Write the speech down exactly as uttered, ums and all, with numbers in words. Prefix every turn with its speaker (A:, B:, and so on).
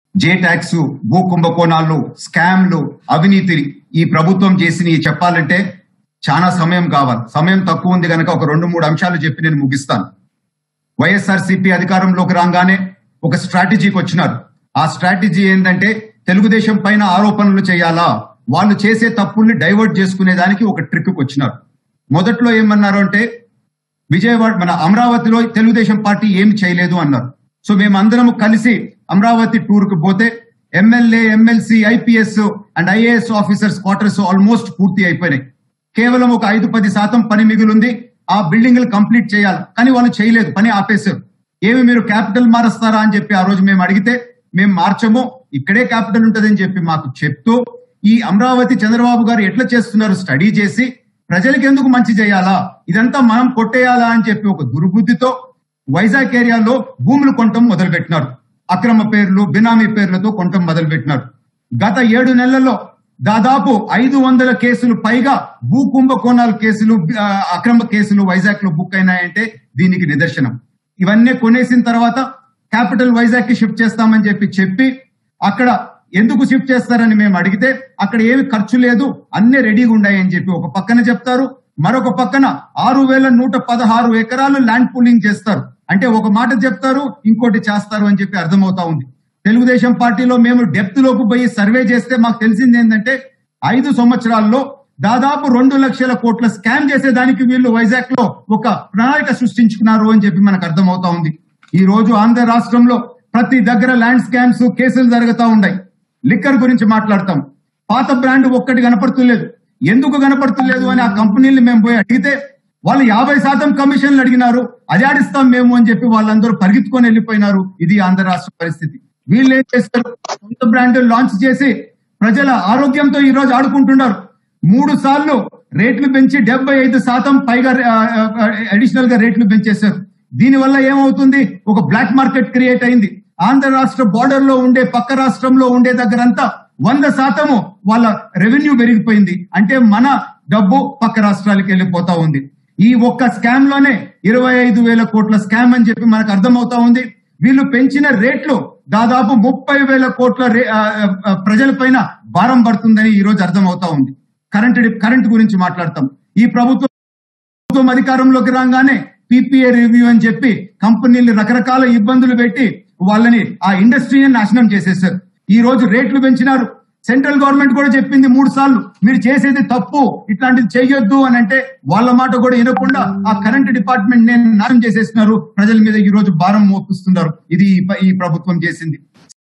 A: J tax, భూ కుంభకోణాలు, స్కామ్లు, అవినీతి ఈ ప్రభుత్వం చేసి చెప్పాలంటే చాలా సమయం కావాలి. సమయం తక్కువ ఉంది కనుక ఒక రెండు మూడు అంశాలు చెప్పి నేను ముగిస్తాను. వైఎస్ఆర్సీపీ అధికారంలోకి రాగానే ఒక స్ట్రాటజీకి వచ్చినారు. ఆ స్ట్రాటజీ ఏంటంటే తెలుగుదేశం పైన ఆరోపణలు చేయాలా, వాళ్ళు చేసే తప్పుల్ని డైవర్ట్ చేసుకునే దానికి ఒక ట్రిక్ వచ్చినారు. మొదట్లో ఏమన్నారు అంటే విజయవాడ మన అమరావతిలో తెలుగుదేశం పార్టీ ఏమి చేయలేదు అన్నారు. సో మేమందరం కలిసి అమరావతి టూర్ కు పోతే MLA, MLC, IPS and IAS officers quarters almost పూర్తి అయిపోయినాయి. కేవలం ఒక ఐదు పది శాతం పని మిగిలింది. ఆ బిల్డింగ్లు కంప్లీట్ చేయాలి, కానీ వాళ్ళు చేయలేదు, పని ఆపేశారు. ఏమి మీరు క్యాపిటల్ మారుస్తారా అని చెప్పి ఆ రోజు మేము అడిగితే మేము మార్చము, ఇక్కడే క్యాపిటల్ ఉంటుందని చెప్పి మాకు చెప్తూ ఈ అమరావతి చంద్రబాబు గారు ఎట్లా చేస్తున్నారు స్టడీ చేసి ప్రజలకు ఎందుకు మంచి చేయాలా, ఇదంతా మనం కొట్టేయాలా అని చెప్పి ఒక దుర్బుద్ధితో వైజాగ్ ఏరియాలో భూములు కొనటం మొదలుపెట్టినారు. అక్రమ పేర్లు, బినామీ పేర్లతో కొనటం మొదలుపెట్టినారు. గత ఏడు నెలల్లో దాదాపు ఐదు వందల కేసులు పైగా భూ కుంభకోణాల కేసులు, అక్రమ కేసులు వైజాగ్ లో బుక్ అయినాయంటే దీనికి నిదర్శనం. ఇవన్నీ కొనేసిన తర్వాత క్యాపిటల్ వైజాగ్ కి షిఫ్ట్ చేస్తామని చెప్పి చెప్పి అక్కడ ఎందుకు షిఫ్ట్ చేస్తారని మేము అడిగితే అక్కడ ఏమి ఖర్చు లేదు, అన్ని రెడీగా ఉన్నాయని చెప్పి ఒక పక్కన చెప్తారు. మరొక పక్కన ఆరు వేల నూట పదహారు ఎకరాలు ల్యాండ్ పూలింగ్ చేస్తారు. అంటే ఒక మాట చెప్తారు, ఇంకోటి చేస్తారు అని చెప్పి అర్థమవుతా ఉంది. తెలుగుదేశం పార్టీలో మేము డెప్త్ లోకి పోయి సర్వే చేస్తే మాకు తెలిసింది ఏంటంటే ఐదు సంవత్సరాల్లో దాదాపు రెండు లక్షల కోట్ల స్కామ్ చేసేదానికి వీళ్ళు వైజాగ్ లో ఒక ప్రణాళిక సృష్టించుకున్నారు అని చెప్పి మనకు అర్థమవుతా ఉంది. ఈ రోజు ఆంధ్ర రాష్ట్రంలో ప్రతి దగ్గర ల్యాండ్ స్కామ్స్ కేసులు జరుగుతూ ఉన్నాయి. లిక్కర్ గురించి మాట్లాడతాం, పాత బ్రాండ్ ఒక్కటి కనపడుతులేదు. ఎందుకు కనపడుతులేదు అని ఆ కంపెనీలు మేము పోయి అడిగితే వాళ్ళు యాభై శాతం కమిషన్లు అడిగినారు, అది ఆడిస్తాం మేము అని చెప్పి వాళ్ళందరూ పరిగెత్తుకొని వెళ్ళిపోయినారు. ఇది ఆంధ్ర రాష్ట్ర పరిస్థితి. వీళ్ళు ఏం చేస్తారు, సొంత బ్రాండ్ లాంచ్ చేసి ప్రజల ఆరోగ్యంతో ఈ రోజు ఆడుకుంటున్నారు. మూడు సార్లు రేట్లు పెంచి డెబ్బై ఐదు శాతం పైగా అడిషనల్ గా రేట్లు పెంచేశారు. దీనివల్ల ఏమవుతుంది, ఒక బ్లాక్ మార్కెట్ క్రియేట్ అయింది. ఆంధ్ర రాష్ట్ర బార్డర్ లో ఉండే పక్క రాష్ట్రంలో ఉండే దగ్గరంతా వంద శాతము వాళ్ళ రెవెన్యూ పెరిగిపోయింది. అంటే మన డబ్బు పక్క రాష్ట్రాలకు వెళ్ళిపోతా ఉంది. ఈ ఒక్క స్కామ్ లోనే ఇరవై ఐదు వేల కోట్ల స్కామ్ అని చెప్పి మనకు అర్థమవుతా ఉంది. వీళ్ళు పెంచిన రేట్లు దాదాపు ముప్పై వేల కోట్ల ప్రజల పైన భారం పడుతుందని ఈ రోజు అర్థమవుతా ఉంది. కరెంట్ కరెంట్ గురించి మాట్లాడతాం. ఈ ప్రభుత్వం అధికారంలోకి రాగానే పీపీఏ రివ్యూ అని చెప్పి కంపెనీలు రకరకాల ఇబ్బందులు పెట్టి వాళ్ళని ఆ ఇండస్ట్రీని నాశనం చేసేసారు. ఈ రోజు రేట్లు పెంచినారు. సెంట్రల్ గవర్నమెంట్ కూడా చెప్పింది మూడు సార్లు మీరు చేసేది తప్పు, ఇట్లాంటిది చేయొద్దు అని అంటే వాళ్ళ మాట కూడా వినకుండా ఆ కరెంట్ డిపార్ట్మెంట్ నేను నాశనం చేసేస్తున్నారు. ప్రజల మీద ఈ రోజు భారం మోపిస్తున్నారు. ఇది ఈ ప్రభుత్వం చేసింది.